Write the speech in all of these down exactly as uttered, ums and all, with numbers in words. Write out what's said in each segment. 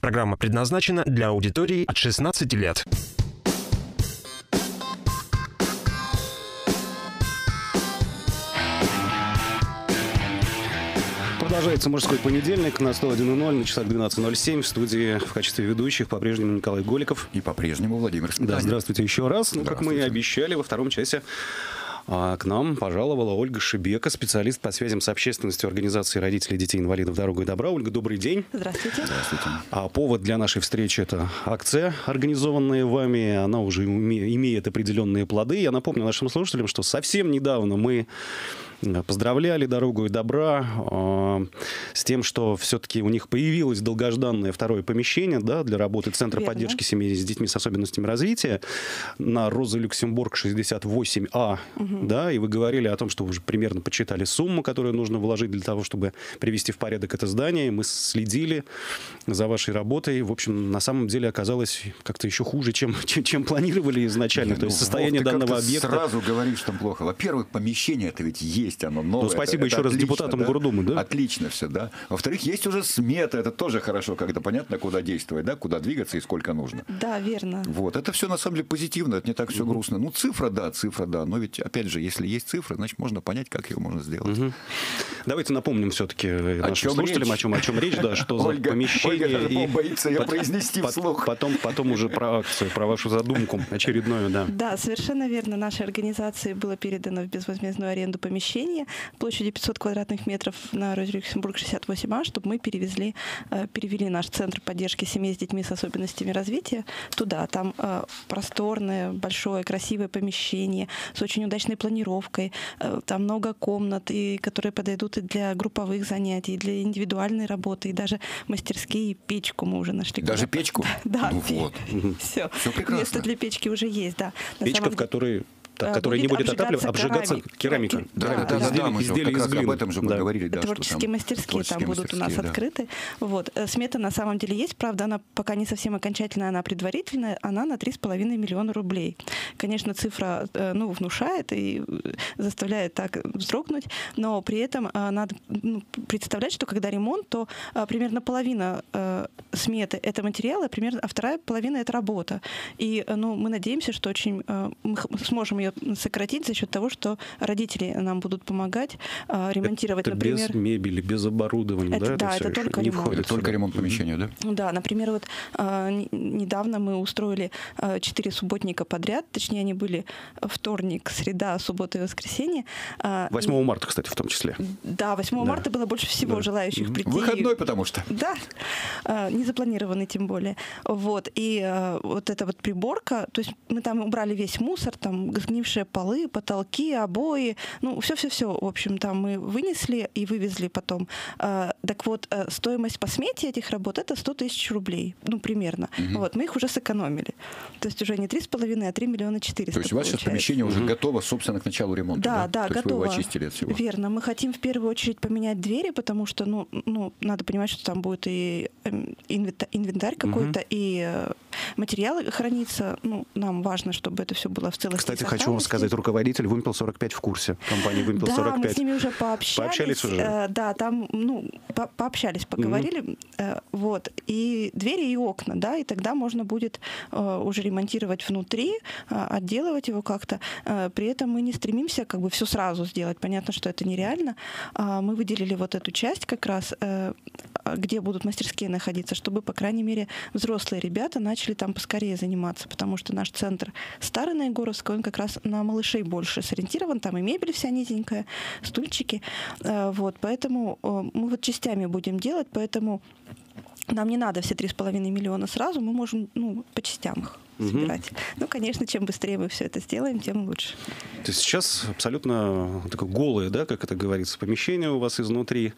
Программа предназначена для аудитории от шестнадцати лет. Продолжается «Мужской понедельник» на сто один ноль, на часах двенадцать ноль семь. В студии в качестве ведущих по-прежнему Николай Голиков. И по-прежнему Владимир Сметанин. Да, здравствуйте еще раз. Ну, как мы и обещали, во втором часе а, к нам пожаловала Ольга Шебека, специалист по связям с общественностью организации родителей детей-инвалидов «Дорога и добра». Ольга, добрый день. Здравствуйте. Здравствуйте. А повод для нашей встречи – это акция, организованная вами. Она уже уме- имеет определенные плоды. Я напомню нашим слушателям, что совсем недавно мы поздравляли «Дорогу и добра» э, с тем, что все-таки у них появилось долгожданное второе помещение, да, для работы Центра Верно. поддержки семей с детьми с особенностями развития на Роза Люксембург шестьдесят восемь А. Угу. Да, и вы говорили о том, что вы уже примерно подсчитали сумму, которую нужно вложить для того, чтобы привести в порядок это здание. Мы следили за вашей работой. В общем, на самом деле оказалось как-то еще хуже, чем, чем, чем планировали изначально. Не, То есть ну, состояние Вов, ты данного объекта... сразу говоришь там плохо. Во-первых, помещение это ведь есть. Оно новое. Ну, спасибо это, еще это раз отлично, депутатам да? Гордумы, да? Отлично все, да. Во-вторых, есть уже смета, это тоже хорошо, когда понятно, куда действовать, да, куда двигаться и сколько нужно. Да, верно. Вот, это все на самом деле позитивно, это не так все грустно. Ну, цифра, да, цифра, да, но ведь, опять же, если есть цифра, значит, можно понять, как ее можно сделать. Угу. Давайте напомним все-таки нашим чем слушателям, речь? о чем, о чем речь, да, что за Ольга, помещение. Ольга и боится ее по- произнести по- вслух. Потом, потом уже про акцию, про вашу задумку очередную, да. Да, совершенно верно. Нашей организации было передано в безвозмездную аренду помещение площадью пятьсот квадратных метров на Розе Люксембург шестьдесят восемь А, чтобы мы перевезли, э, перевели наш центр поддержки семей с детьми с особенностями развития туда. Там э, просторное, большое, красивое помещение с очень удачной планировкой. Э, там много комнат, и, которые подойдут и для групповых занятий, и для индивидуальной работы, и даже мастерские, и печку мы уже нашли. Даже куда-то. печку? Да. Ну вот. Все. Всё прекрасно. Место для печки уже есть, да. На Печка, самом в деле- которой... Так, э, которая не будет будет отапливаться, обжигаться обжигаться керамика. керамикой. Да, Да, да, да, да, изделия, да, мы же изделия как из раз глины. об этом же мы Да. говорили. Да, что Творческие там мастерские творческие там будут у нас мастерские, да. открыты. Вот. Э, Смета на самом деле есть, правда, она пока не совсем окончательная, она предварительная, она на три с половиной миллиона рублей. Конечно, цифра э, ну, внушает и э, заставляет так вздрогнуть, но при этом э, надо ну, представлять, что когда ремонт, то э, примерно половина э, сметы — это материалы, примерно, а вторая половина — это работа. И э, ну, мы надеемся, что очень э, мы х- сможем ее сократить за счет того, что родители нам будут помогать э, ремонтировать, Это например... без мебели, без оборудования, Это- да? да, всё это еще только не ремонт. входит Это только сюда. ремонт помещения, да? Да, например, вот э, н- недавно мы устроили э, четыре субботника подряд, точнее, они были вторник, среда, суббота и воскресенье. Э, восьмого марта, кстати, в том числе. Да, восьмого Да. марта было больше всего Да. желающих Мгм. прийти. Выходной, потому что. Да, э, не запланированный тем более. Вот, и э, вот эта вот приборка, то есть мы там убрали весь мусор, там сгнившие полы, потолки, обои, ну, все-все-все, в общем, там мы вынесли и вывезли потом. Э, Так вот, э, стоимость по смете этих работ — это сто тысяч рублей, ну, примерно. Мгм. Вот, мы их уже сэкономили. То есть уже не три с половиной, а три миллиона четыреста. То есть у вас сейчас получается. помещение уже готово, собственно, к началу ремонта, Да, да, То есть готово. вы его очистили от всего. Верно. Мы хотим в первую очередь поменять двери, потому что, ну, ну надо понимать, что там будет и эм, инвента- инвентарь какой-то, и э, материалы храниться. Ну, нам важно, чтобы это все было в целости Кстати, и хочу вам сохранности. сказать, руководитель Вымпел сорок пять в курсе. Компании Вымпел Да, сорок мы пять. с ними уже пообщались. Пообщались уже? Э, да, там, ну, по- пообщались, поговорили. Э, вот. И двери, и окна, да, и тогда можно будет э, уже ремонтировать внутри, э, отделывать его как-то. Э, при этом мы не стремимся как бы все сразу сделать. Понятно, что это нереально. А мы выделили вот эту часть как раз, э, где будут мастерские находиться, чтобы, по крайней мере, взрослые ребята начали там поскорее заниматься, потому что наш центр Старый на Егоровской, он как раз на малышей больше сориентирован, там и мебель вся низенькая, стульчики, Э, вот, поэтому э, мы вот частями будем делать, поэтому нам не надо все три с половиной миллиона сразу, мы можем, ну, по частям их Мгм. собирать. Ну, конечно, чем быстрее мы все это сделаем, тем лучше. То есть сейчас абсолютно такое голое, да, как это говорится, помещение у вас изнутри.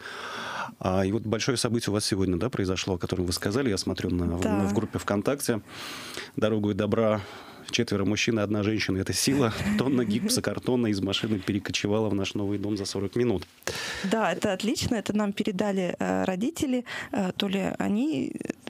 А, и вот большое событие у вас сегодня, да, произошло, о котором вы сказали. Я смотрю на, Да. на- в группе ВКонтакте. «Дорогу и добра». Четверо мужчин и одна женщина. Это сила. Тонна гипсокартона из машины перекочевала в наш новый дом за сорок минут. Да, это отлично. Это нам передали э, родители. Э, то ли они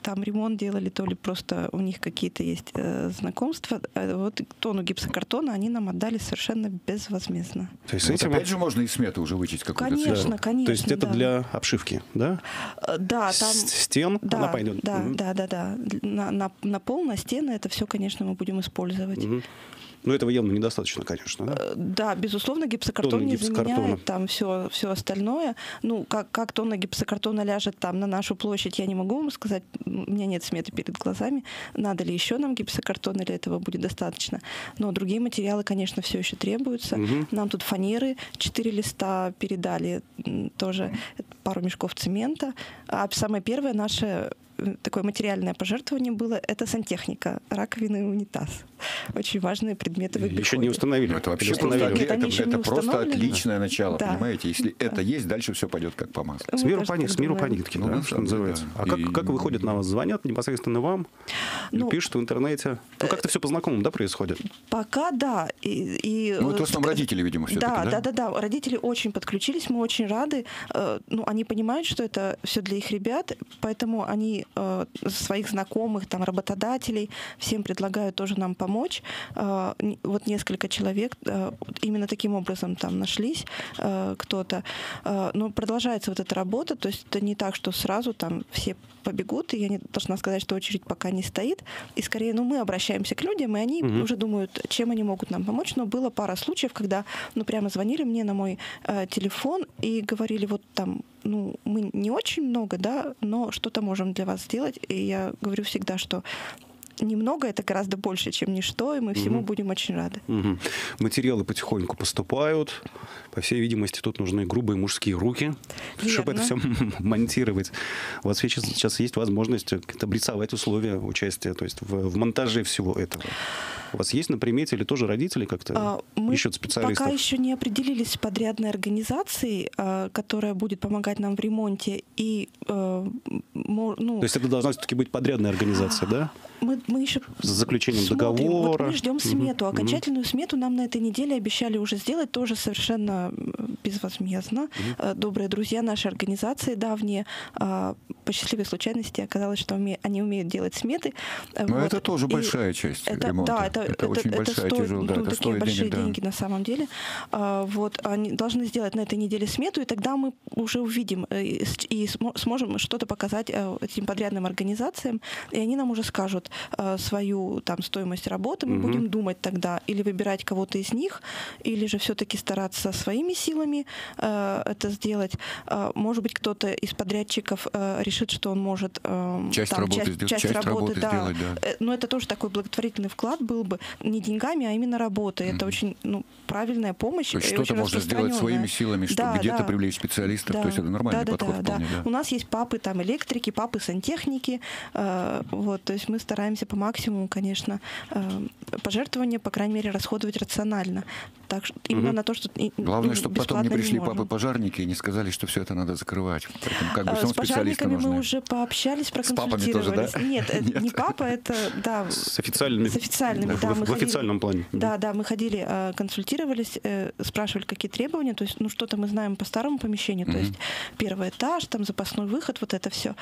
там ремонт делали, то ли просто у них какие-то есть э, знакомства. Э, вот тонну гипсокартона они нам отдали совершенно безвозмездно. То есть Вот этим... опять же можно из сметы уже вычесть какую-то Конечно, цифру. конечно. То есть это да. для обшивки, да? Э, Да, там... С стен Да, она пойдет? да, Мгм. да, да, да. На, на, на пол, на стены это все, конечно, мы будем использовать. Мгм. Но этого явно недостаточно, конечно, да? Э, Да, безусловно, гипсокартон Тонна не гипсокартона. заменяет там все, все остальное. Ну, как, как тонна гипсокартона ляжет там на нашу площадь, я не могу вам сказать. У меня нет сметы перед глазами. Надо ли еще нам гипсокартон, или этого будет достаточно. Но другие материалы, конечно, все еще требуются. Мгм. Нам тут фанеры, четыре листа передали, м, тоже пару мешков цемента. А самое первое наше э, такое материальное пожертвование было — это сантехника, раковины и унитаз. Очень важные предметы в обиходе. Еще не установили. Ну, это вообще Или просто, установили? Нет, они это, еще не это просто установлены. отличное начало, Да. понимаете? Если это есть, дальше все пойдет как по маслу. Мы С миру тоже по, ни- так с миру по думаем. нитке, Ну, да, на что самом деле, называется. да. А как, И- как выходят на вас? Звонят непосредственно вам? Или Ну, пишут в интернете? Ну, как-то все по знакомым, да, происходит? Пока да. И, и, Ну, это в э, основном родители, видимо, все-таки, Да, да? да, да, да. Родители очень подключились, мы очень рады. Э, Ну, они понимают, что это все для их ребят, поэтому они э, своих знакомых, там, работодателей, всем предлагают тоже нам помочь. Э, н- Вот несколько человек э, именно таким образом там нашлись э, кто-то. Э, Но продолжается вот эта работа, то есть это не так, что сразу там все побегут, и я не должна сказать, что очередь пока не стоит. И скорее, ну, мы обращаемся к людям, и они Мгм. уже думают, чем они могут нам помочь. Но было пара случаев, когда, ну, прямо звонили мне на мой э, телефон и говорили, вот там, ну, мы не очень много, да, но что-то можем для вас сделать. И я говорю всегда, что немного — это гораздо больше, чем ничто, и мы всему Мгм. будем очень рады. Мгм. Материалы потихоньку поступают. По всей видимости, тут нужны грубые мужские руки, чтобы это все Верно. монтировать. У вас сейчас, сейчас есть возможность как-то обрисовать условия участия, то есть в, в монтаже всего этого. У вас есть на примете или тоже родители как-то А, Мы ищут специалистов? пока еще не определились с подрядной организацией, а, которая будет помогать нам в ремонте. И, э, мо- ну, То есть это должна все-таки быть подрядная организация, да? мы, мы еще С заключением смотрим. Вот договора. мы ждем Мгм. смету. Мгм. Окончательную смету нам на этой неделе обещали уже сделать, тоже совершенно э, безвозмездно. Э, Добрые друзья нашей организации давние, а, по счастливой случайности оказалось, что уме- они умеют делать сметы. Э, Но вот. это тоже И большая часть это, ремонта. да, это, это, очень это большая, стоит, тяжелая, да, ну, это такие стоит большие денег, да. деньги на самом деле. А, вот, они должны сделать на этой неделе смету, и тогда мы уже увидим э, и, с- и смо- сможем что-то показать э, этим подрядным организациям, и они нам уже скажут э, свою там стоимость работы. Мы Мгм. будем думать тогда или выбирать кого-то из них, или же все-таки стараться своими силами э, это сделать. Э, может быть, кто-то из подрядчиков э, решит, что он может э, Часть там, работы часть, сделать, часть часть работы, работы да. сделать, да. Э, Но это тоже такой благотворительный вклад был бы не деньгами, а именно работой. Это Мгм. очень, ну, правильная помощь. То есть и что-то очень можно сделать распространенная. своими силами, чтобы Да, где-то да. привлечь специалистов. Да, То есть это нормальный да, да, подход да, вполне, да. да. У нас есть папы там электрики, папы сантехники. э, вот, то есть мы стараемся по максимуму, конечно, э, пожертвования, по крайней мере, расходовать рационально. Так что именно Мгм. на то, что и- Главное, ну, чтобы потом не бесплатно пришли можем. папы-пожарники и не сказали, что все это надо закрывать. Поэтому как бы Э, все С специалисты пожарниками нужны. мы уже пообщались, папами тоже, да? проконсультировались. Нет, это не папа, это, да, С официальными. с официальными, в, да, в мы ходили- официальном плане. Да, да, мы ходили, э, консультировались, э, спрашивали, какие требования. То есть, ну, что-то мы знаем по старому помещению, то Мгм. есть первый этаж, там запасной выход, вот это все.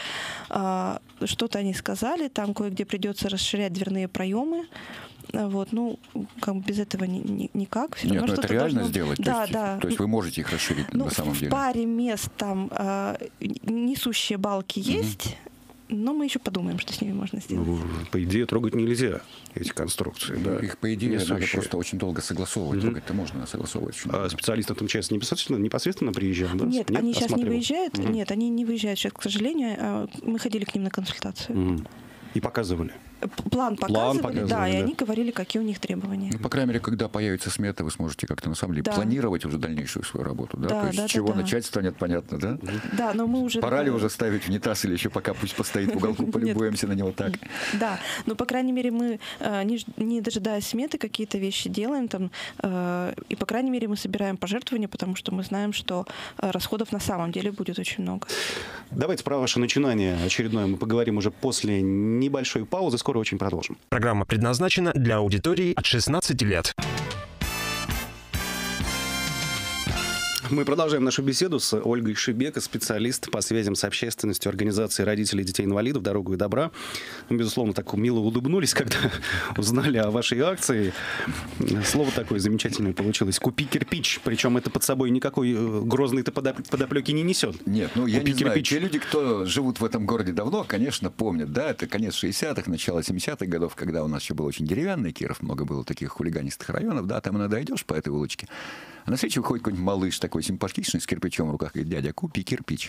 Что-то они сказали, там кое-где придется расширять дверные проемы. А, Вот, ну, как бы без этого ни- ни- никак. Всё Нет, равно ну это что-то реально должно- сделать. Да, то, есть, да. то есть вы можете их расширить Ну, на самом в деле. паре мест там а, несущие балки есть, но мы еще подумаем, что с ними можно сделать. Ну, по идее, трогать нельзя, эти конструкции. Ну, да. их, по идее, надо Несущие. просто очень долго согласовывать. Мгм. Трогать-то можно, а согласовывать очень А долго. специалисты там часто непосредственно, непосредственно приезжают, да? Нет, они сейчас не Осматривают? выезжают. Мгм. Нет, они не выезжают сейчас, к сожалению. А, Мы ходили к ним на консультацию. Мгм. И показывали. П- План показывали, да, показывали, и да. они говорили, какие у них требования. Ну, по крайней мере, когда появится смета, вы сможете как-то на самом деле Да. планировать уже дальнейшую свою работу. Да? Да, То есть да, с да, чего да. начать станет понятно, да? Да, но мы уже... Пора ли уже ставить унитаз или еще пока пусть постоит в уголку, полюбуемся на него так? Да, но, по крайней мере, мы, э, не, ж- не дожидаясь сметы, какие-то вещи делаем там, э, и, по крайней мере, мы собираем пожертвования, потому что мы знаем, что э, расходов на самом деле будет очень много. Давайте про ваше начинание очередное мы поговорим уже после небольшой паузы. Скоро очень продолжим. Программа предназначена для аудитории от шестнадцати лет. Мы продолжаем нашу беседу с Ольгой Шебеко, специалист по связям с общественностью организации родителей и детей-инвалидов «Дорогу и добра». Мы, безусловно, так мило улыбнулись, когда узнали о вашей акции. Слово такое замечательное получилось. «Купи кирпич». Причем это под собой никакой грозной-то подоплеки не несет. Нет, ну я Купи не знаю. кирпич. Те люди, кто живут в этом городе давно, конечно, помнят. Да, это конец шестидесятых, начало семидесятых годов, когда у нас еще был очень деревянный Киров, много было таких хулиганистых районов. Да, там иногда идешь по этой улочке, а на встречу выходит какой-нибудь малыш такой симпатичный, с кирпичом в руках, говорит: дядя, купи кирпич.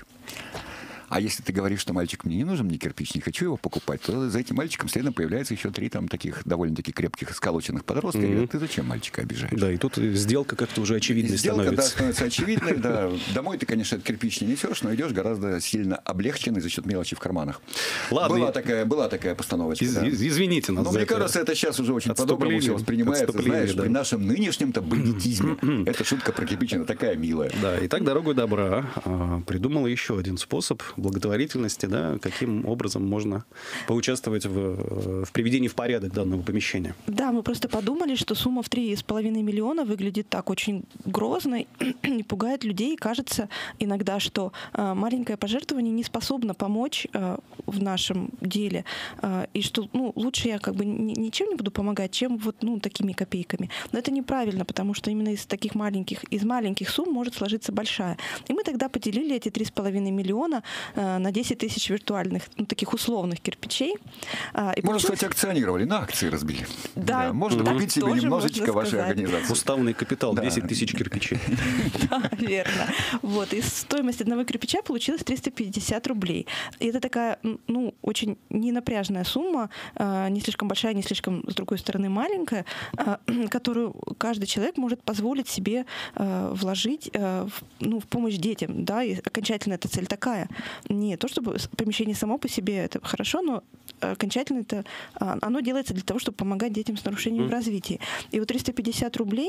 А если ты говоришь, что мальчик мне не нужен, мне кирпич, не хочу его покупать, то за этим мальчиком следом появляется еще три там таких довольно-таки крепких, сколоченных подростка. Mm-hmm. И говорят: ты зачем мальчика обижаешь? Да, и тут сделка как-то уже очевидной сделка, становится. Да, становится очевидной. Да. Домой ты, конечно, этот кирпич не несешь, но идешь гораздо сильно облегченный за счет мелочи в карманах. Ладно. Была, я... такая, была такая постановочка. Из, да. Извините нас. Но за мне это. кажется, это сейчас уже очень по-доброму все воспринимается. Знаешь, да. При нашем нынешнем-то бандитизме эта шутка про кирпич, она такая милая. Да, и так «Дорогу добра» придумала еще один способ благотворительности. Да, каким образом можно поучаствовать в, в приведении в порядок данного помещения. Да, мы просто подумали, что сумма в три с половиной миллиона выглядит так очень грозно и пугает людей. Кажется иногда, что э, маленькое пожертвование не способно помочь э, в нашем деле. Э, и что ну, лучше я как бы ни, ничем не буду помогать, чем вот ну, такими копейками. Но это неправильно, потому что именно из таких маленьких, из маленьких сумм может сложиться большая. И мы тогда поделили эти три с половиной миллиона э, на десять тысяч виртуальных, ну, таких условных кирпичей. А, и можно получилось... сказать, акционировали, на акции разбили. Да, да, можно так купить себе немножечко вашей сказать. организации. Уставный капитал, да. десять тысяч кирпичей. Да, верно. Вот, и стоимость одного кирпича получилась триста пятьдесят рублей. И это такая, ну, очень ненапряжная сумма, не слишком большая, не слишком, с другой стороны, маленькая, которую каждый человек может позволить себе вложить ну, в помощь детям. Да, и окончательно эта цель такая. Не то, чтобы помещение само по себе это хорошо, но окончательно это оно делается для того, чтобы помогать детям с нарушениями mm. в развитии. И вот триста пятьдесят рублей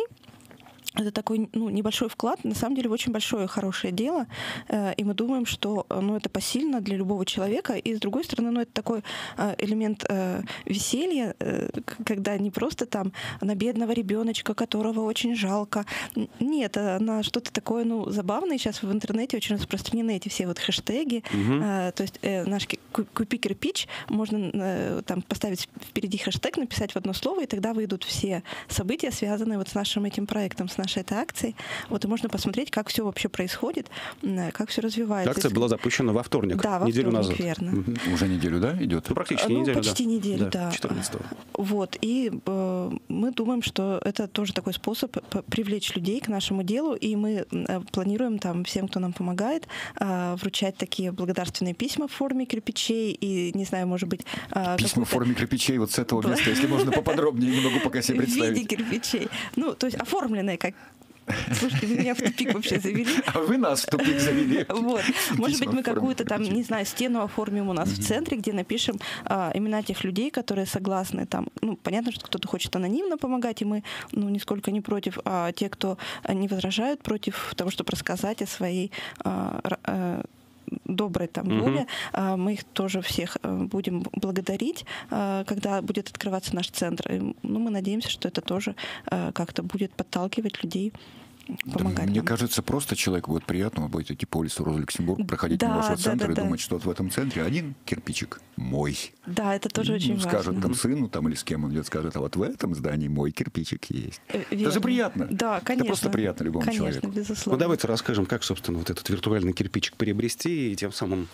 это такой ну, небольшой вклад, на самом деле очень большое хорошее дело, и мы думаем, что ну, это посильно для любого человека, и с другой стороны, ну, это такой элемент веселья, когда не просто там на бедного ребеночка, которого очень жалко, нет, на что-то такое ну, забавное, сейчас в интернете очень распространены эти все вот хэштеги, угу. то есть наш «Купи кирпич», можно там поставить впереди хэштег, написать в одно слово, и тогда выйдут все события, связанные вот с нашим этим проектом, с нашей этой акции. Вот и можно посмотреть, как все вообще происходит, как все развивается. Акция была запущена во вторник, да, во неделю вторник, назад. Верно. Угу. Уже неделю, да, идет? Ну, практически ну, неделю, почти да. неделю, да. да. четырнадцатого. Вот. И э, мы думаем, что это тоже такой способ привлечь людей к нашему делу, и мы э, планируем там всем, кто нам помогает, э, вручать такие благодарственные письма в форме кирпичей и, не знаю, может быть... Э, письма в форме кирпичей вот с этого места, если можно поподробнее, не могу пока себе представить. В виде кирпичей. Ну, то есть оформленные как... Слушайте, вы меня в тупик вообще завели. А вы нас в тупик завели. Вот. Может быть, мы какую-то там, не знаю, стену оформим у нас в центре, где напишем а, имена тех людей, которые согласны там. Ну, понятно, что кто-то хочет анонимно помогать, и мы, ну, нисколько не против. А те, кто не возражают против того, чтобы рассказать о своей а, а, доброй там mm-hmm. воле, а, мы их тоже всех а, будем благодарить, а, когда будет открываться наш центр. И, ну, мы надеемся, что это тоже а, как-то будет подталкивать людей помогать. Да, мне нам. кажется, просто человеку будет приятно, вы будете идти по улице Роза Люксембург, проходить да, мимо вашего да, центра да, и да. думать, что вот в этом центре один кирпичик мой. Да, это тоже и, очень ну, важно. скажет там сыну там, или с кем он идет, скажет, а вот в этом здании мой кирпичик есть. Верно. Это же приятно. Да, конечно. Это просто приятно любому конечно, человеку. Безусловно. Ну, давайте расскажем, как, собственно, вот этот виртуальный кирпичик приобрести и тем самым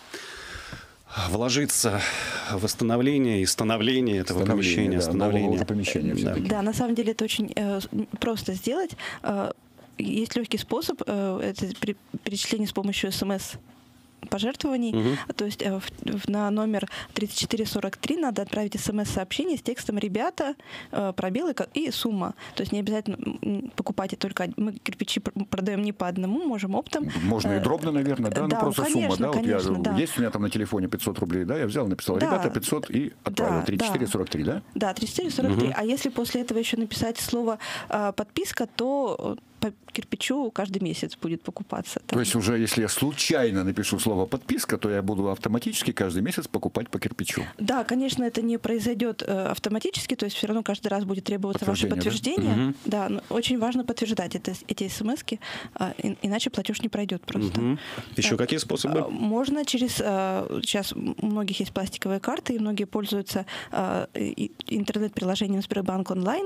вложиться в восстановление и становление этого помещения. Да, становление уже помещения. Да. Да, на самом деле это очень э, просто сделать. Э, есть легкий способ, э, это при, перечисление с помощью смс пожертвований. Угу. То есть э, в, в, на номер тридцать четыре сорок три надо отправить смс-сообщение с текстом «Ребята», э, пробелы и сумма. То есть не обязательно покупать только... Мы кирпичи продаем не по одному, можем оптом. Можно и дробно, наверное, да? Да, ну, просто конечно, сумма, да? конечно, вот я, да. Есть у меня там на телефоне пятьсот рублей, да? Я взял, написал «Ребята», пятьсот и отправил. Да, тридцать четыре сорок три, да? Да, тридцать четыре сорок три. Угу. А если после этого еще написать слово э, «подписка», то по кирпичу каждый месяц будет покупаться. Там. То есть уже если я случайно напишу слово «подписка», то я буду автоматически каждый месяц покупать по кирпичу? Да, конечно, это не произойдет э, автоматически, то есть все равно каждый раз будет требоваться ваше подтверждение. Да? Угу. Да, но очень важно подтверждать это, эти смс-ки, э, иначе платеж не пройдет просто. Угу. Еще какие способы? Можно через... Э, сейчас у многих есть пластиковые карты, и многие пользуются э, интернет-приложением Сбербанк онлайн.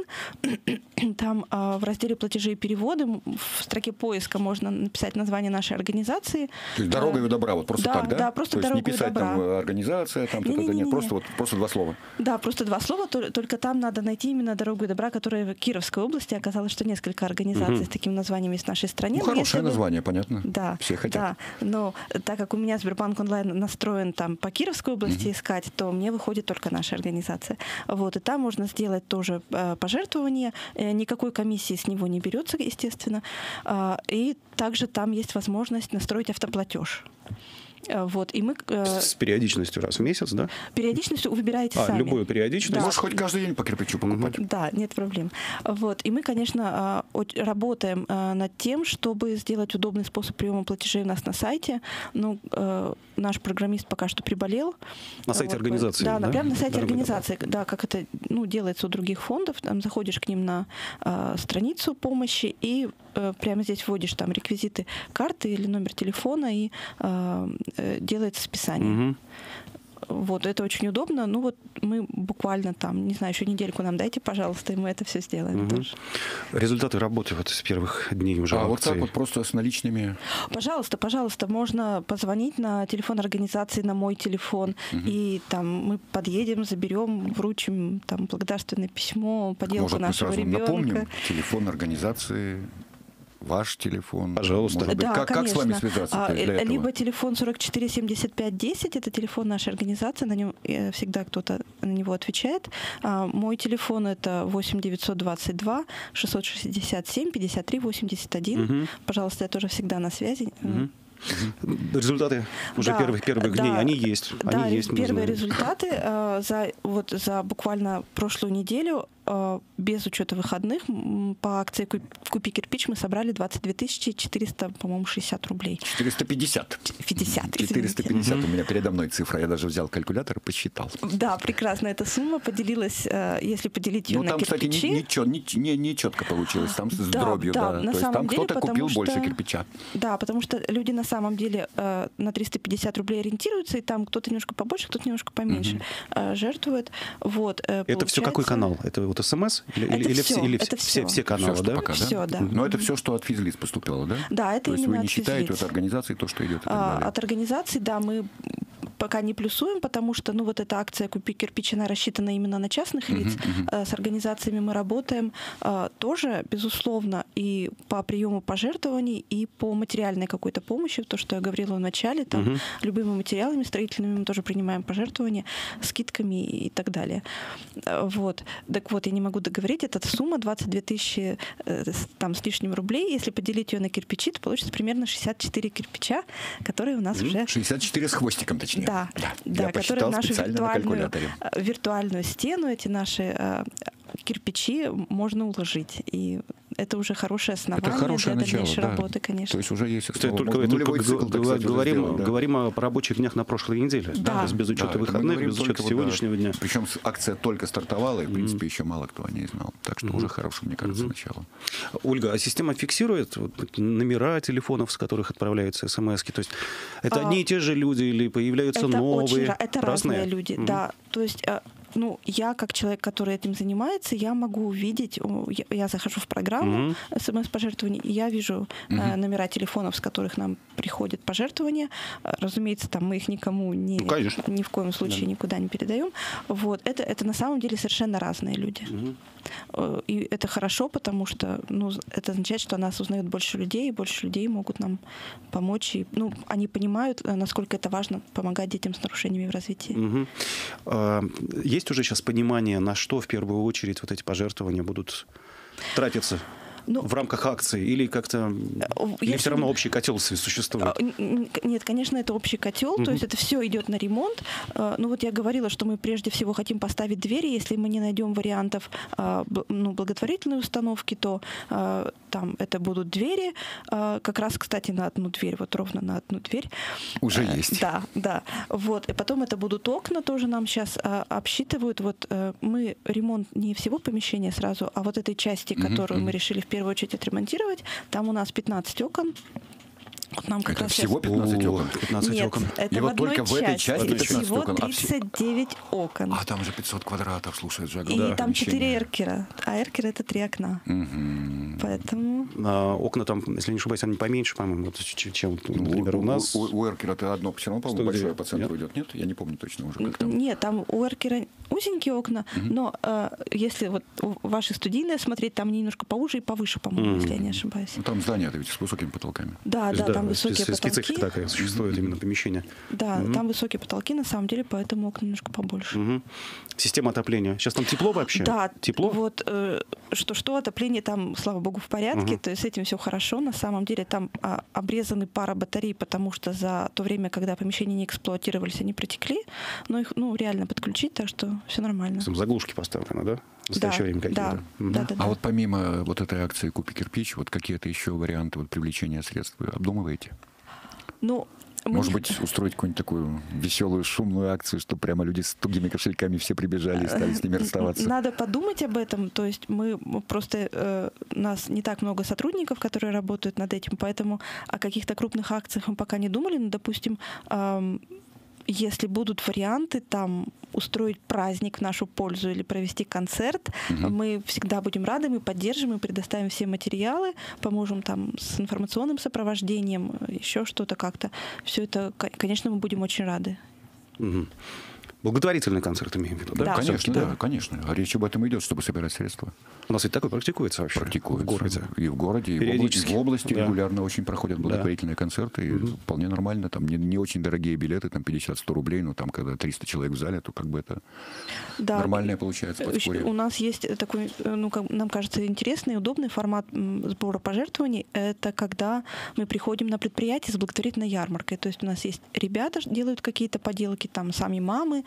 Там э, в разделе «Платежи и переводы» в строке поиска можно написать название нашей организации. То есть «Дорога и добра», вот просто да, так, да? Да, просто То есть «Дорога не писать и добра». Там организация, там, не, то, не, то, не, нет, не, просто, не. вот, просто два слова. Да, просто два слова, только там надо найти именно «Дорогу и добра», которая в Кировской области. Оказалось, что несколько организаций угу. с таким названием есть в нашей стране. Ну, хорошее вы... название, понятно. Да, все хотят. Да, но так как у меня Сбербанк онлайн настроен там по Кировской области угу. искать, то мне выходит только наша организация. Вот, и там можно сделать тоже э, пожертвование. Э, никакой комиссии с него не берется, естественно. Э, и также там есть возможность настроить автоплатеж. Вот, и мы, э, с периодичностью раз в месяц, да? Периодичность выбираете а, сами. любую периодичность? Да. Можешь хоть каждый день по кирпичу покупать. Mm-hmm. Да, нет проблем. Вот, и мы, конечно, работаем над тем, чтобы сделать удобный способ приема платежей у нас на сайте. Ну, наш программист пока что приболел. На сайте вот, организации? Да, да? прямо на сайте Дорога организации. Да, как это ну, делается у других фондов. Там заходишь к ним на э, страницу помощи и э, прямо здесь вводишь там реквизиты карты или номер телефона и э, делается списание. Угу. Вот, это очень удобно. Ну вот мы буквально там, не знаю, еще недельку нам дайте, пожалуйста, и мы это все сделаем угу. тоже. Результаты работы вот с первых дней уже. А вот так вот просто с наличными? Пожалуйста, пожалуйста, можно позвонить на телефон организации, на мой телефон, угу. и там мы подъедем, заберем, вручим там благодарственное письмо, поделку нашего ребенка. Может, мы сразу напомним телефон организации? Ваш телефон? Пожалуйста. Может быть, да, как, как с вами связаться? А, для этого? Либо телефон сорок четыре семьдесят пять десять, это телефон нашей организации, на нем всегда кто-то на него отвечает. А, мой телефон это восемь девятьсот двадцать два шестьсот шестьдесят семь пятьдесят три восемьдесят один. Угу. Пожалуйста, я тоже всегда на связи. Угу. Результаты уже да, первых первых да, дней, они есть. Да, они есть, первые результаты э, за вот за буквально прошлую неделю э, без учета выходных по акции «Купи кирпич» мы собрали двадцать две тысячи четыреста, по-моему, шестьдесят рублей. четыреста пятьдесят. пятьдесят, четыреста пятьдесят. У меня передо мной цифра. Я даже взял калькулятор и посчитал. Да, прекрасно. Эта сумма поделилась, э, если поделить ее ну, на там, кирпичи. Кстати, не, не, не, не четко получилось. Там с да, дробью. Да, да. на То есть самом там деле, кто-то купил что, больше кирпича. Да, потому что люди на самом деле э, на триста пятьдесят рублей ориентируются, и там кто-то немножко побольше, кто-то немножко поменьше uh-huh. э, жертвует. Вот, э, это все какой канал? Это вот СМС? Или, это или, все, или это все, все. все каналы, все, да? Пока, да? Все, да. Но это все, что от физлиц поступило, да? Да, это то именно есть вы не от считаете физлиц. от организации то, что идет? А, от организации, да, мы пока не плюсуем, потому что, ну, вот эта акция «Купи кирпич», она рассчитана именно на частных лиц. Uh-huh, uh-huh. С организациями мы работаем а, тоже, безусловно, и по приему пожертвований, и по материальной какой-то помощи, то, что я говорила в начале, там, uh-huh. любыми материалами строительными мы тоже принимаем пожертвования, скидками и так далее. Вот. Так вот, я не могу договорить, эта сумма двадцать две тысячи там, с лишним рублей, если поделить ее на кирпичи, то получится примерно шестьдесят четыре кирпича, которые у нас mm-hmm. уже... шестьдесят четыре с хвостиком, точнее. Да, да, да, которые в нашу виртуальную, на виртуальную стену, эти наши э, кирпичи можно уложить. И это уже хорошее основание это хорошее для начало, дальнейшей да. работы, конечно. То есть уже есть... Кстати, только, только цикл, говорим, сделать, да. говорим о рабочих днях на прошлой неделе. Да. То есть без учета да, выходных, без учета сегодняшнего вот, дня. Да. Причем акция только стартовала, и, в принципе, mm-hmm. еще мало кто о ней знал. Так что mm-hmm. уже хорошее, мне кажется, mm-hmm. начало. Ольга, а система фиксирует вот, номера телефонов, с которых отправляются смс-ки? То есть это а, одни и те же люди или появляются это новые? Очень, это разные? разные люди, mm-hmm. да. То есть... Ну, я, как человек, который этим занимается, я могу видеть, я, я захожу в программу mm-hmm. смс-пожертвований, и я вижу mm-hmm. э, номера телефонов, с которых нам приходят пожертвования. Разумеется, там мы их никому не, ну, ни в коем случае yeah. никуда не передаем. Вот. Это, это на самом деле совершенно разные люди. Mm-hmm. И это хорошо, потому что ну, это означает, что о нас узнают больше людей, и больше людей могут нам помочь. И, ну, они понимают, насколько это важно помогать детям с нарушениями в развитии. Mm-hmm. А, есть уже сейчас понимание, на что в первую очередь вот эти пожертвования будут тратиться? Ну, в рамках акции? Или как-то... Или если... все равно общий котел существует? Нет, конечно, это общий котел, угу. то есть это все идет на ремонт. Ну вот я говорила, что мы прежде всего хотим поставить двери. Если мы не найдем вариантов ну, благотворительной установки, то там это будут двери. Как раз, кстати, на одну дверь, вот ровно на одну дверь. Уже есть. Да, да. Вот. И потом это будут окна, тоже нам сейчас обсчитывают. Вот мы ремонт не всего помещения сразу, а вот этой части, которую угу. мы решили в первую очередь отремонтировать, там у нас пятнадцать окон. Вот нам как это раз всего пятнадцать О, окон? пятнадцать Нет, окон. это И в вот одной только в этой части части всего окон. тридцать девять окон. А там же пятьсот квадратов, слушай, это же И огромное там четыре помещение. эркера, а эркер это три окна. Угу. Поэтому... А, окна там, если не ошибаюсь, они поменьше, по-моему, чем, например, у, у нас. У, у, у эркера-то одно все равно, по-моему, большое по центру нет? идет. Нет? Я не помню точно уже, как там. Нет, там у эркера узенькие окна, угу. но э, если вот ваши студийные смотреть, там они немножко поуже и повыше, по-моему, угу. если я не ошибаюсь. Ну, там здание-то ведь с высокими потолками. Да, да, да, там высокие специфика потолки. Специфика такая существует, именно помещение. Да, угу. там высокие потолки, на самом деле, поэтому окна немножко побольше. Угу. Система отопления. Сейчас там тепло вообще? Да. Тепло? Вот э, что-что, отопление там, слава богу, в порядке, угу. то есть с этим все хорошо. На самом деле там а, обрезаны пара батарей, потому что за то время, когда помещения не эксплуатировались, они протекли, но их ну, реально подключить, так что все нормально. Там заглушки поставлены, да? В настоящее да, время какие-то? Да, угу. да, да, а да. вот помимо вот этой акции «Купи кирпич», вот какие-то еще варианты вот, привлечения средств вы обдумываете? Ну, мы... Может быть, устроить какую-нибудь такую веселую, шумную акцию, чтобы прямо люди с тугими кошельками все прибежали и стали с ними расставаться? Надо подумать об этом. То есть мы просто... Э, нас не так много сотрудников, которые работают над этим, поэтому о каких-то крупных акциях мы пока не думали. Но, допустим, э, если будут варианты там устроить праздник в нашу пользу или провести концерт, угу. мы всегда будем рады, мы поддержим, мы предоставим все материалы, поможем там с информационным сопровождением, еще что-то как-то. Все это, конечно, мы будем очень рады. Угу. Благотворительный концерт, имеем в виду, да? Да, конечно, да. да, конечно. А речь об этом идет, чтобы собирать средства. У нас ведь такое практикуется вообще? Практикуется. В городе. И в городе, и в области, в области да. регулярно очень проходят благотворительные да. концерты. И угу. вполне нормально. Там не, не очень дорогие билеты, там пятьдесят-сто рублей, но там, когда триста человек в зале, то как бы это да. нормальное получается подспорье. У нас есть такой, ну, как, нам кажется, интересный и удобный формат сбора пожертвований. Это когда мы приходим на предприятие с благотворительной ярмаркой. То есть у нас есть ребята, делают какие-то поделки, там сами мамы,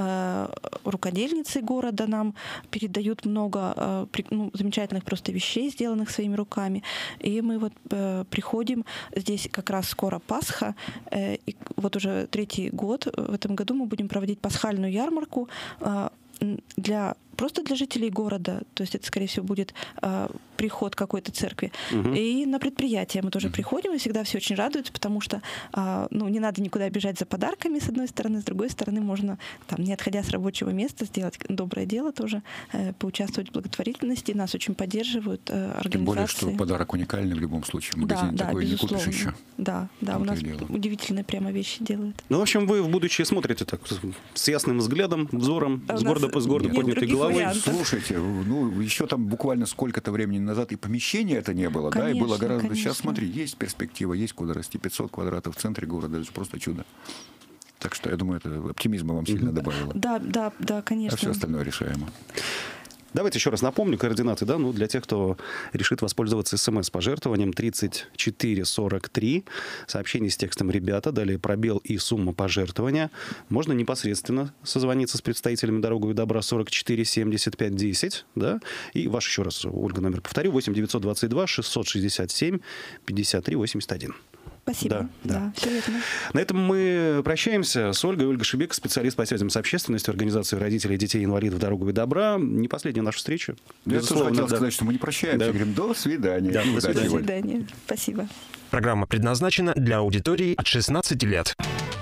рукодельницы города нам передают много ну, замечательных просто вещей, сделанных своими руками. И мы вот э, приходим, здесь как раз скоро Пасха, э, и вот уже третий год, в этом году мы будем проводить пасхальную ярмарку э, для просто для жителей города, то есть это, скорее всего, будет э, приход какой-то церкви. Угу. И на предприятие мы тоже угу. приходим, и всегда все очень радуются, потому что э, ну, не надо никуда бежать за подарками, с одной стороны, с другой стороны, можно, там, не отходя с рабочего места, сделать доброе дело тоже, э, поучаствовать в благотворительности. Нас очень поддерживают э, организации. Тем более, что подарок уникальный в любом случае. В магазине да, такой да, не купишь еще. Да, да, у нас удивительные прямо вещи делают. Ну, в общем, вы в будущее смотрите так, с ясным взглядом, взором, а с гордо, с гордо поднятой головой. Слушайте, ну, еще там буквально сколько-то времени назад и помещения это не было, конечно, да, и было гораздо... Конечно. Сейчас, смотри, есть перспектива, есть куда расти. пятьсот квадратов в центре города, это же просто чудо. Так что, я думаю, это оптимизма вам сильно добавило. Да, да, да, конечно. А все остальное решаемо. Давайте еще раз напомню координаты, да, ну, для тех, кто решит воспользоваться СМС-пожертвованием тридцать четыре сорок три, сообщение с текстом «Ребята», далее пробел и сумма пожертвования. Можно непосредственно созвониться с представителями «Дорогу и добра» сорок четыре семьдесят пять десять, да, и ваш еще раз, Ольга, номер повторю, восемь девятьсот двадцать два шестьсот шестьдесят семь пятьдесят три восемьдесят один. Спасибо. Да, да. Да, все верно. На этом мы прощаемся с Ольгой. Ольга Шебек, специалист по связям с общественностью, организации родителей и детей инвалидов «Дорогу и добра». Не последняя наша встреча. Я тоже хотел да. сказать, что мы не прощаемся. Да. Говорим до свидания. Да, до свидания. До свидания. Спасибо. Программа предназначена для аудитории от шестнадцати лет.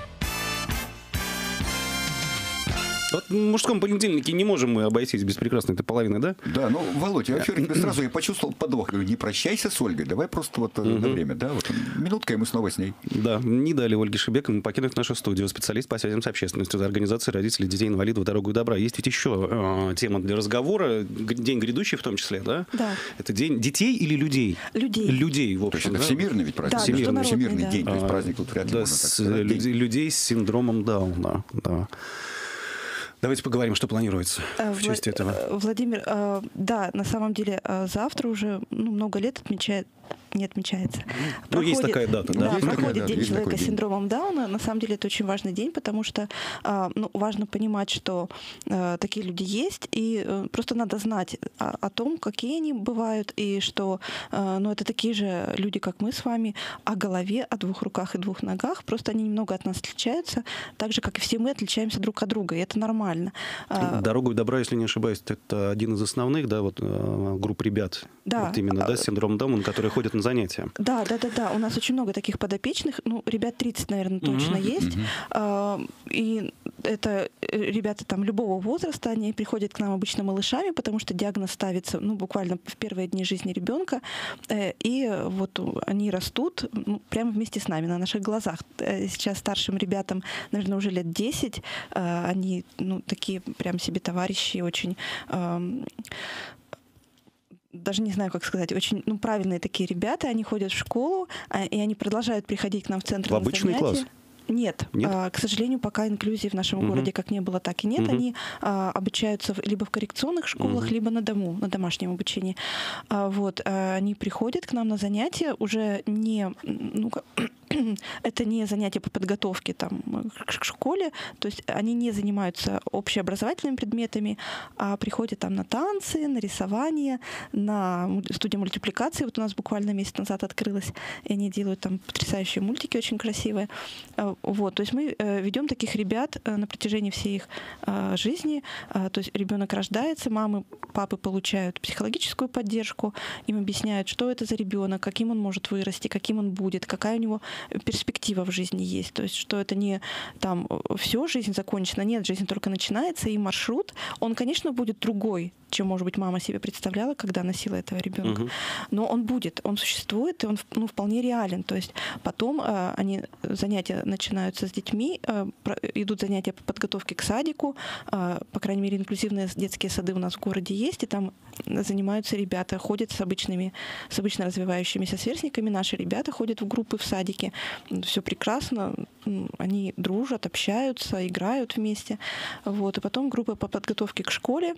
Вот в мужском понедельнике не можем мы обойтись без прекрасной этой половины, да? Да, ну, Володь, я вообще тебе сразу я почувствовал подвох. Говорю, не прощайся с Ольгой, давай просто вот uh-huh. на время, да? Вот минутка, и мы снова с ней. Да, не дали Ольге Шебек покинуть нашу студию. Специалист по связям с общественностью, организации родителей детей инвалидов «Дорогу и добра». Есть ведь еще э, тема для разговора, день грядущий в том числе, да? Да. Это день детей или людей? Людей. Людей, в общем. То есть это да? всемирный ведь праздник? Да, всемирный, всемирный да. день, то есть праздник тут вряд ли да, можно так с, сказать. Людей, людей с синдромом Дауна, да. Давайте поговорим, что планируется в части этого. Владимир, да, на самом деле завтра уже ну, много лет отмечает, не отмечается. Ну, Проходит, есть такая дата, да. Да, Есть проходит такая, День да, человека с день. синдромом Дауна. На самом деле это очень важный день, потому что ну, важно понимать, что э, такие люди есть, и э, просто надо знать о, о том, какие они бывают, и что э, ну, это такие же люди, как мы с вами, о голове, о двух руках и двух ногах. Просто они немного от нас отличаются, так же, как и все мы отличаемся друг от друга, и это нормально. «Дорогу добра», если не ошибаюсь, это один из основных, да, вот групп ребят, Да. вот именно, да, с синдромом Дауна, которые ходят на занятия. Да, да, да, да. У нас очень много таких подопечных. Ну, ребят тридцать, наверное, точно Мгм, есть. мгм. А, и это ребята там любого возраста, они приходят к нам обычно малышами, потому что диагноз ставится, ну, буквально в первые дни жизни ребенка, э, и вот они растут ну, прямо вместе с нами, на наших глазах. Э, Сейчас старшим ребятам, наверное, уже лет десять, э, они, ну, такие прям себе товарищи, очень... эм, даже не знаю, как сказать, очень ну, правильные такие ребята, они ходят в школу, а, и они продолжают приходить к нам в центр В на обычный занятия. класс? Нет, Нет? А, к сожалению, пока инклюзии в нашем Мгм. городе как не было, так и нет. Мгм. Они а, обучаются в- либо в коррекционных школах, Мгм. либо на дому, на домашнем обучении. А, вот, а, они приходят к нам на занятия уже не, ну, как- это не занятия по подготовке там, к к школе, то есть они не занимаются общеобразовательными предметами, а приходят там на танцы, на рисование, на му- студию мультипликации. Вот у нас буквально месяц назад открылась, и они делают там потрясающие мультики, очень красивые. А, Вот, то есть мы э, ведем таких ребят э, на протяжении всей их э, жизни. А, То есть ребенок рождается, мамы, папы получают психологическую поддержку, им объясняют, что это за ребенок, каким он может вырасти, каким он будет, какая у него перспектива в жизни есть. То есть что это не там все, жизнь закончена, нет, жизнь только начинается, и маршрут, он, конечно, будет другой, чем, может быть, мама себе представляла, когда носила этого ребенка. Мгм. Но он будет, он существует, и он ну, вполне реален. То есть потом э, они, занятия начинаются с детьми, э, про- идут занятия по подготовке к садику, э, по крайней мере, инклюзивные детские сады у нас в городе есть, и там занимаются ребята, ходят с обычными, с обычно развивающимися сверстниками, наши ребята ходят в группы в садике, все прекрасно, м, они дружат, общаются, играют вместе. Вот. И потом группы по подготовке к школе.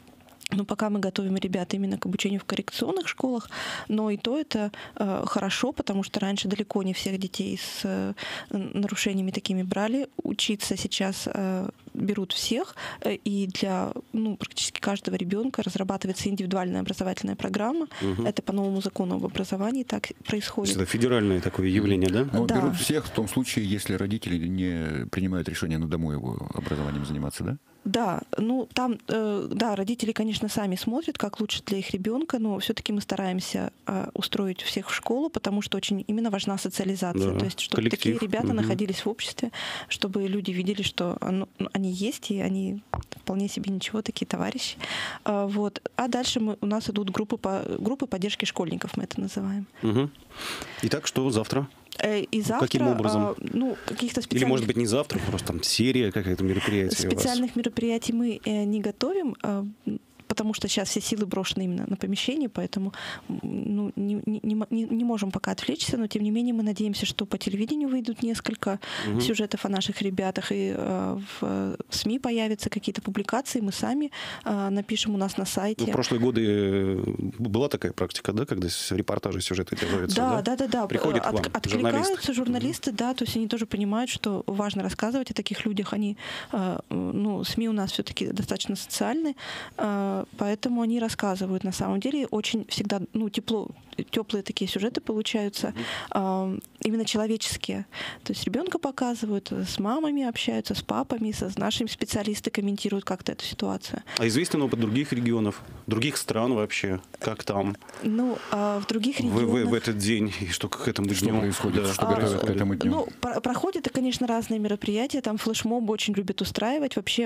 Но пока мы готовим ребят именно к обучению в коррекционных школах, но и то это э, хорошо, потому что раньше далеко не всех детей с э, нарушениями такими брали. Учиться сейчас э, берут всех, э, и для ну, практически каждого ребенка разрабатывается индивидуальная образовательная программа. Мгм. Это по новому закону об образовании так То есть происходит. это федеральное такое явление, да? Но Да. берут всех в том случае, если родители не принимают решение на дому его образованием заниматься, да? Да, ну там, э, да, родители, конечно, сами смотрят, как лучше для их ребенка, но все-таки мы стараемся э, устроить всех в школу, потому что очень именно важна социализация, Да, то есть чтобы коллектив. такие ребята Мгм. находились в обществе, чтобы люди видели, что оно- ну, они есть и они вполне себе ничего, такие товарищи. А, вот. А дальше мы, у нас идут группы, по, группы поддержки школьников, мы это называем. Мгм. Итак, что завтра? Э, И завтра, Каким образом? а, ну, каких-то Или, специальных... может быть, не завтра, просто там серия какая-то мероприятия у вас? Специальных мероприятий мы э, не готовим, э, потому что сейчас все силы брошены именно на помещение, поэтому м, ну, не, не, не, не- не можем пока отвлечься, но тем не менее мы надеемся, что по телевидению выйдут несколько Мгм. сюжетов о наших ребятах, и э, в э, СМИ появятся какие-то публикации, мы сами э, напишем у нас на Ну, сайте. в прошлые годы э, была такая практика, да, когда с- репортажи, сюжеты делаются, Да, да? да, да, да. Приходят к вам От- журналисты. откликаются журналисты, да, то есть они тоже понимают, что важно рассказывать о таких людях. Они, э, ну, СМИ у нас все-таки достаточно социальны, э, поэтому они рассказывают на самом деле очень всегда, ну, тепло, теплые такие сюжеты получаются, э, именно человеческие. То есть ребенка показывают, с мамами общаются, с папами, со, нашими специалисты комментируют как-то эту ситуацию. А известен опыт других регионов, других стран вообще? Как там Ну, а в других в, регионах... в- в этот день? И что к этому Что дню? происходит, Да, что А, готовят к этому дню? Ну, про- проходят, конечно, разные мероприятия. Там флешмобы очень любят устраивать. Вообще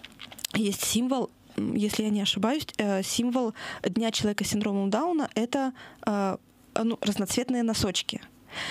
есть символ, м, если я не ошибаюсь, э, символ Дня человека с синдромом Дауна — это э, ну, разноцветные носочки.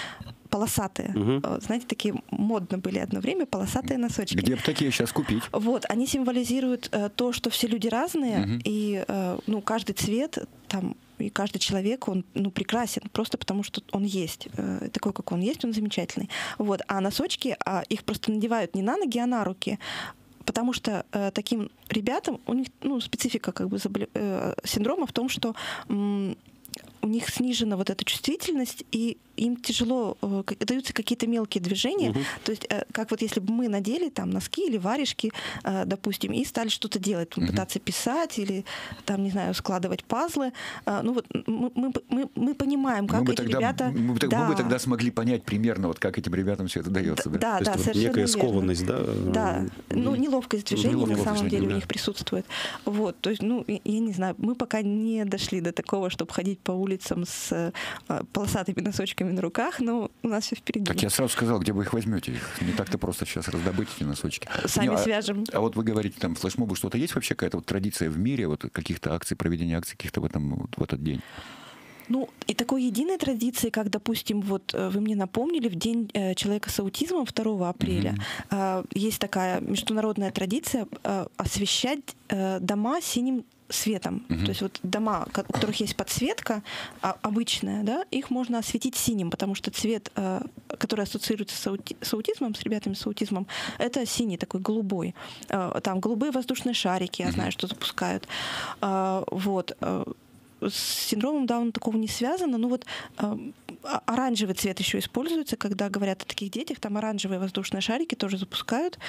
Полосатые. Мгм. Э, Знаете, такие модно были одно время полосатые носочки. Где бы такие сейчас купить? Вот, они символизируют э, то, что все люди разные, Мгм. и э, ну, каждый цвет там, и каждый человек, он ну, прекрасен, просто потому что он есть. Э, такой, как он есть, он замечательный. Вот. А носочки, а, их просто надевают не на ноги, а на руки. потому что э, таким ребятам, у них ну, специфика как бы заболе... э, синдрома в том, что м- у них снижена вот эта чувствительность, и им тяжело, э, даются какие-то мелкие движения. Uh-huh. То есть, э, как вот если бы мы надели там носки или варежки, э, допустим, и стали что-то делать, uh-huh. пытаться писать или там, не знаю, складывать пазлы. Э, ну вот мы, мы, мы, мы понимаем, как мы эти тогда, ребята... Мы, мы, да. мы бы тогда смогли понять примерно, вот как этим ребятам все это дается. Да, да, То да, есть, совершенно некая верно. скованность, да? Да, ну неловкость движений Неловкость на самом движений, деле да. у них присутствует. Вот, то есть, ну, я, я не знаю, мы пока не дошли до такого, чтобы ходить по улицам с э, полосатыми носочками на руках, но у нас все впереди. Так я сразу сказал, где вы их возьмете. Их не так-то просто сейчас раздобыть, эти носочки. Сами Не, а, свяжем. А вот вы говорите, там, флешмобы, что-то есть вообще какая-то вот традиция в мире, вот каких-то акций, проведения акций каких-то в, этом, вот, в этот день? Ну, и такой единой традиции, как, допустим, вот вы мне напомнили, в День человека с аутизмом второго апреля mm-hmm. есть такая международная традиция освещать дома синим светом. Uh-huh. То есть вот дома, у которых есть подсветка обычная, да, их можно осветить синим, потому что цвет, который ассоциируется с, аути- с аутизмом, с ребятами с аутизмом, это синий, такой голубой. Там голубые воздушные шарики, я uh-huh. знаю, что запускают. Вот. С синдромом Дауна такого не связано, но вот э, оранжевый цвет еще используется, когда говорят о таких детях, там оранжевые воздушные шарики тоже запускают.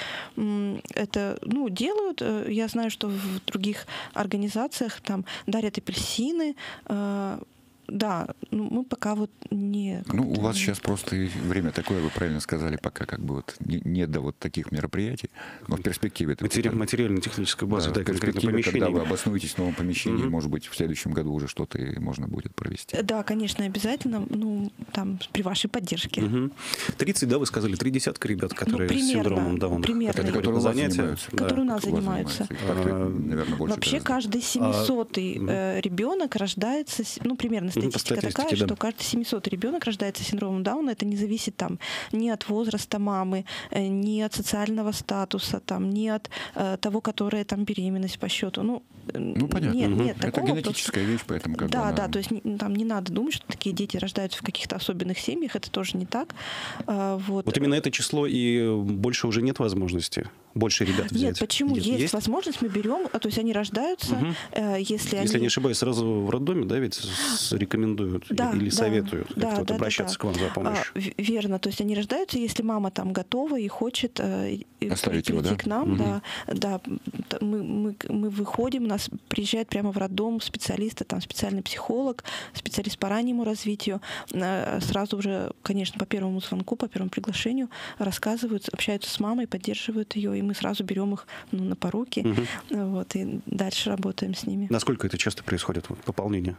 Это, ну, делают. Я знаю, что в других организациях там дарят апельсины. Э, Да, ну, мы пока вот не... Ну, у вас сейчас просто время такое, вы правильно сказали, пока как бы вот не, не до вот таких мероприятий, но в перспективе... Это Матери... Материально-техническая база, да, да, в перспективе, помещение. когда вы обоснуетесь в новом помещении, Mm-hmm. может быть, в следующем году уже что-то и можно будет провести. Да, конечно, обязательно, ну, там, при вашей поддержке. Mm-hmm. тридцать, да, вы сказали, три десятка ребят, которые ну, примерно, с синдромом Дауна. Примерно. Это которые у вас занимаются? Которые да, у нас занимаются. А, наверное, больше Вообще гораздо. каждый семисотый а, э, ребенок рождается, ну, примерно статистика такая, да. что каждый семисотый ребенок рождается с синдромом Дауна. Это не зависит там ни от возраста мамы, э, ни от социального статуса, там, ни от э, того, которая там беременность по счету. Ну, ну понятно. Нет, угу. нет, это такого генетическая просто... вещь, поэтому как Да, бы она... да, то есть там не надо думать, что такие дети рождаются в каких-то особенных семьях, это тоже не так. А, вот. Вот именно это число, и больше уже нет возможности больше ребят взять? Нет, почему? Нет, есть, есть возможность, мы берем, то есть они рождаются, угу. э, если они... Если я не ошибаюсь, сразу в роддоме, да, ведь рекомендуют да, или да, советуют да, как-то да, обращаться да, к вам за помощью? А, верно, то есть они рождаются, если мама там готова и хочет э, прийти его, да? к нам, угу. да, да, мы, мы, мы выходим, у нас приезжает прямо в роддом специалисты, там специальный психолог, специалист по раннему развитию, э, сразу уже, конечно, по первому звонку, по первому приглашению рассказывают, общаются с мамой, поддерживают ее, и мы сразу берем их ну, на поруки, угу. вот, и дальше работаем с ними. Насколько это часто происходит, вот, пополнение?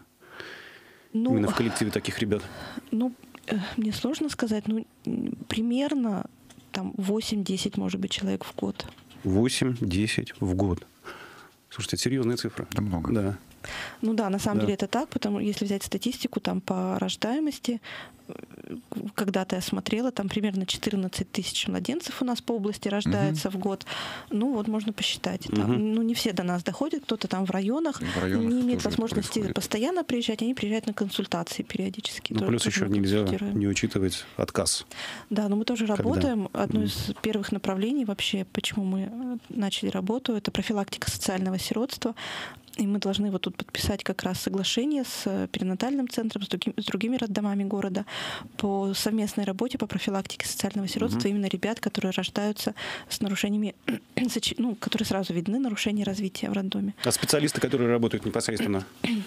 Ну, именно в коллективе таких ребят? Ну, мне сложно сказать, ну, примерно там восемь-десять, может быть, человек в год. восемь-десять в год. Слушайте, это серьезная цифра. Это много. Да. Ну да, на самом да. деле это так, потому что если взять статистику там по рождаемости, когда-то я смотрела, там примерно четырнадцать тысяч младенцев у нас по области рождается угу. в год. Ну вот можно посчитать. Там, угу. Ну не все до нас доходят, кто-то там в районах, в районах не имеет возможности происходит. постоянно приезжать, они приезжают на консультации периодически. Ну плюс еще нельзя не учитывать отказ. Да, но мы тоже когда? работаем. Одно угу. из первых направлений вообще, почему мы начали работу, это профилактика социального сиротства. И мы должны вот тут подписать как раз соглашение с перинатальным центром, с, другим, с другими роддомами города по совместной работе по профилактике социального сиротства mm-hmm. именно ребят, которые рождаются с нарушениями, ну, которые сразу видны, нарушения развития в роддоме. А специалисты, которые работают непосредственно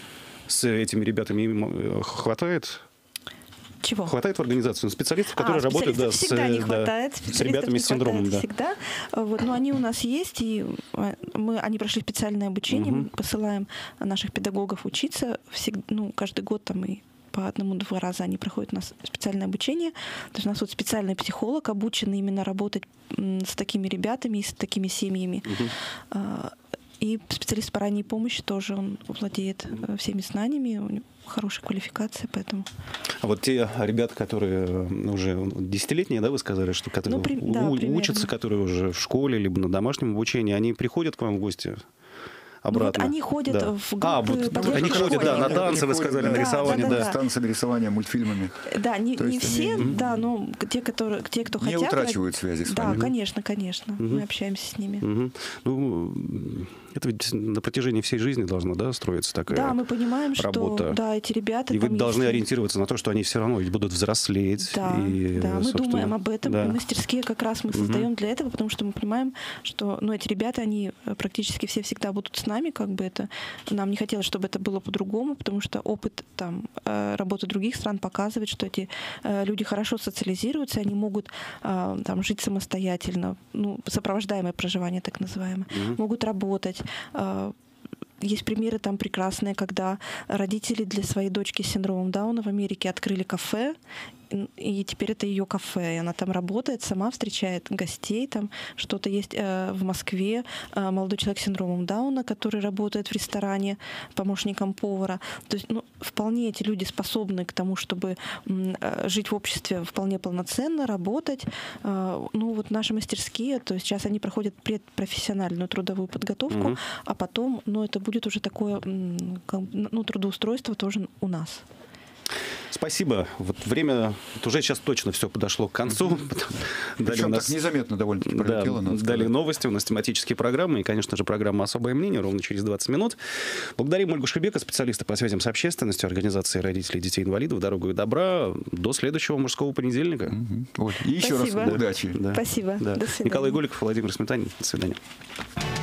с этими ребятами, им хватает? Чего? Хватает в организации специалистов, которые а, работают да, всегда с, не да, хватает, с ребятами с синдромом. Да. Всегда. Вот, но они у нас есть, и мы, они прошли специальное обучение, угу. мы посылаем наших педагогов учиться. Всегда, ну, каждый год там и по одному-два раза они проходят у нас специальное обучение. То есть у нас вот специальный психолог, обученный именно работать с такими ребятами и с такими семьями. Угу. И специалист по ранней помощи тоже, он владеет всеми знаниями, у него хорошая квалификация, поэтому... А вот те ребята, которые уже десятилетние, да, вы сказали, что которые ну, при... да, у- учатся, которые уже в школе, либо на домашнем обучении, они приходят к вам в гости обратно. Ну, вот они ходят да. в группы А, вот, поддержки они ходят, да, на школьников. танцы, вы сказали, Да, на рисование, да, да. да. Танцы, рисование, мультфильмами. Да, не, То не есть все, они да, но те, которые, те, кто не хотят. утрачивают связи с Да, вами. конечно, конечно. Мы общаемся с ними. Мгм. Ну, это ведь на протяжении всей жизни должна, да, строиться такая Да, мы понимаем, работа. что да, эти ребята. И вы там, должны если- ориентироваться на то, что они все равно ведь будут взрослеть. Да, и, да, мы собственно, думаем об этом. да. И мастерские как раз мы создаем для этого, потому что мы понимаем, что ну, эти ребята, они практически все всегда будут с нами, как бы это. Нам не хотелось, чтобы это было по-другому, потому что опыт там э, работы других стран показывает, что эти э, люди хорошо социализируются, они могут э, там жить самостоятельно, ну, сопровождаемое проживание так называемое, могут работать. э, Есть примеры там прекрасные, когда родители для своей дочки с синдромом Дауна в Америке открыли кафе, и теперь это ее кафе, и она там работает, сама встречает гостей, там что-то есть э, в Москве, э, молодой человек с синдромом Дауна, который работает в ресторане помощником повара. То есть, ну, вполне эти люди способны к тому, чтобы м, э, жить в обществе вполне полноценно, работать. Э, ну, вот наши мастерские, то есть сейчас они проходят предпрофессиональную трудовую подготовку, Мгм. а потом, ну, это будет уже такое, м, как, ну, трудоустройство тоже у нас. Спасибо. Вот время вот уже сейчас точно все подошло к концу. Далее Причем у нас так незаметно довольно-таки да, пролетело. надо далее сказать. новости, у нас тематические программы и, конечно же, программа «Особое мнение» ровно через двадцать минут. Благодарим Ольгу Шебека, специалиста по связям с общественностью, организации родителей детей-инвалидов. Дорогу и добра. До следующего мужского понедельника. Мгм. Оль, и еще раз Спасибо. удачи. Да. Спасибо. Да. До свидания. Николай Голиков, Владимир Сметанин. До свидания.